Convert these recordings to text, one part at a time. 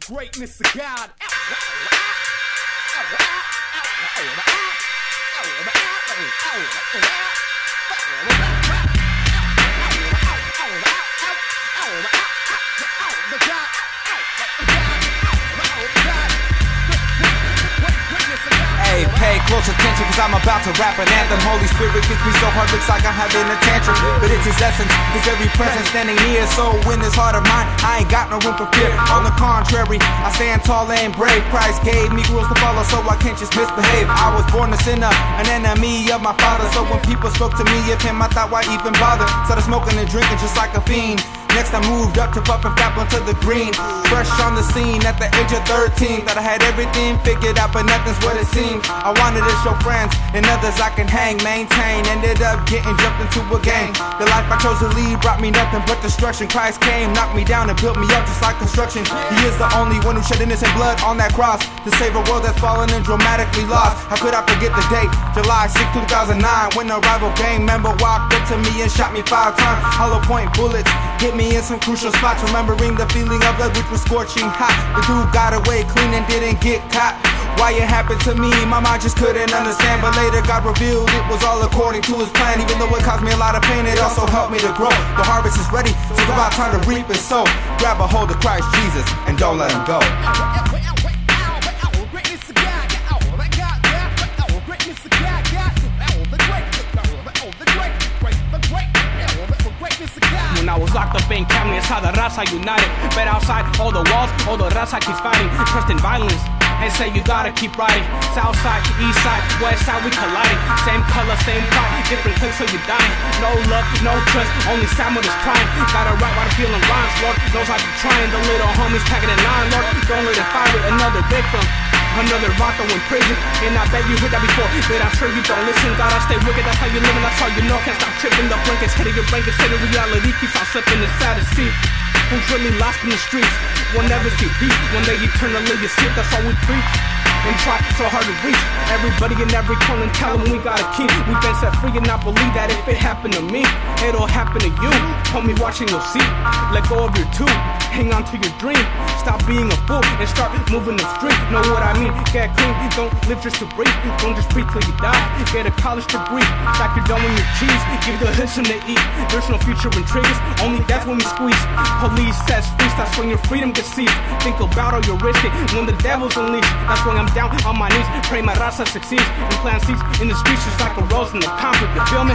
greatness of God. Hey, pay close attention, cause I'm about to rap an anthem. Holy Spirit gets me so hard, looks like I'm having a tantrum. But it's his essence, his very presence standing near. So in this heart of mine, I ain't got no room for fear. On the contrary, I stand tall and brave. Christ gave me rules to follow, so I can't just misbehave. I was born a sinner, an enemy of my father. So when people spoke to me of him, I thought, why even bother? Started smoking and drinking just like a fiend. Next I moved up to puff and fap onto the green. Fresh on the scene at the age of 13. Thought I had everything figured out, but nothing's what it seems. I wanted to show friends and others I can hang, maintain. Ended up getting jumped into a gang. The life I chose to lead brought me nothing but destruction. Christ came, knocked me down and built me up just like construction. He is the only one who shed innocent blood on that cross to save a world that's fallen and dramatically lost. How could I forget the date? July 6, 2009, when a rival gang member walked up to me and shot me 5 times. Hollow point bullets hit me in some crucial spots, remembering the feeling of blood which was scorching hot. The dude got away clean and didn't get caught. Why it happened to me, my mind just couldn't understand. But later God revealed it was all according to his plan. Even though it caused me a lot of pain, it also helped me to grow. The harvest is ready, so it's about time to reap and sow. Grab a hold of Christ Jesus and don't let him go. When I was locked up in Camden, I saw the raza united. But outside all the walls, all the raza keeps fighting. Trust in violence and say you gotta keep riding. South side, east side, west side, we colliding. Same color, same pride, different clips, so you dying. No love, no trust, only Samuel is crying. Gotta write while the feeling rhymes, Lord knows I be trying. The little homies tagging in line, Lord, don't let it fire with another victim. Another vato in prison, and I bet you heard that before, but I'm sure you don't listen. Gotta stay wicked, that's how you living, that's how you know. Can't stop tripping, the blankets hitting your brain, consider reality keeps on slipping inside the seat. Who's really lost in the streets? We'll never see peace, one day eternally you sleep, that's all we preach. And try so hard to reach everybody in every corner and tell them we got a key. We've been set free and I believe that if it happened to me, it'll happen to you. Homie, watching your seat, let go of your tube, hang on to your dream. Stop being a fool and start moving the street. Know what I mean? Get clean, don't live just to breathe. Don't just breathe till you die. Get a college degree, stack your dough and your cheese. Give the hood some to eat. There's no future in trees, only death when we squeeze. Police says freeze, that's when your freedom gets seized. Think about all you're risking when the devil's unleashed. That's when I'm down on my knees, pray my raza succeeds, and plant seeds in the streets just like a rose in the concrete. You feel me?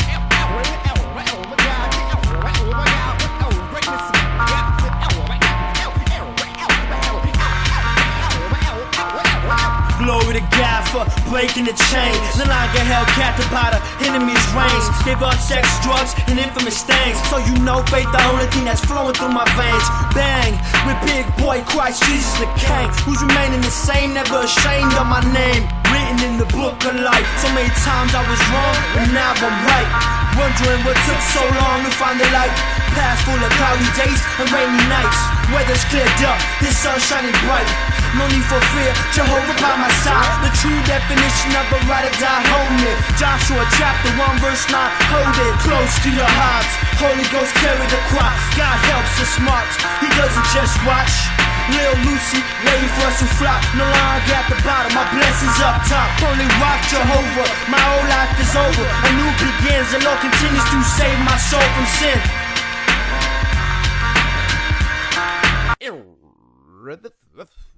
Glory to God for breaking the chain. The longer held captive by the enemy's reigns. Gave up sex, drugs, and infamous things. So you know faith the only thing that's flowing through my veins. Bang, with big boy Christ Jesus the King, who's remaining the same, never ashamed of my name. Written in the book of life. So many times I was wrong, but now I'm right. Wondering what took so long to find the light. Past full of cloudy days and rainy nights. Weather's cleared up, the sun shining bright. No need for fear, Jehovah by my side. The true definition of a ride or die homie. Joshua chapter 1 verse 9. Hold it close to your hearts. Holy Ghost carry the cross. God helps us smart, he doesn't just watch. Lil Lucy, waiting for us to flop. No longer at the bottom, my blessings up top. Holy rock Jehovah, my old life is over. A new begins, the Lord continues to save my soul from sin. Rhythm.